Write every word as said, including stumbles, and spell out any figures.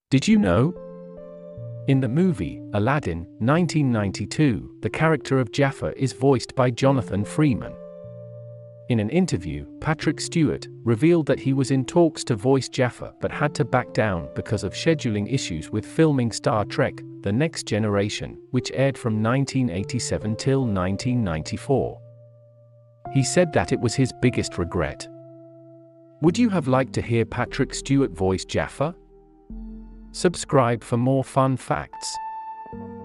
Did you know? In the movie, Aladdin, nineteen ninety-two, the character of Jafar is voiced by Jonathan Freeman. In an interview, Patrick Stewart revealed that he was in talks to voice Jafar but had to back down because of scheduling issues with filming Star Trek: The Next Generation, which aired from nineteen eighty-seven till nineteen ninety-four. He said that it was his biggest regret. Would you have liked to hear Patrick Stewart voice Jafar? Subscribe for more fun facts.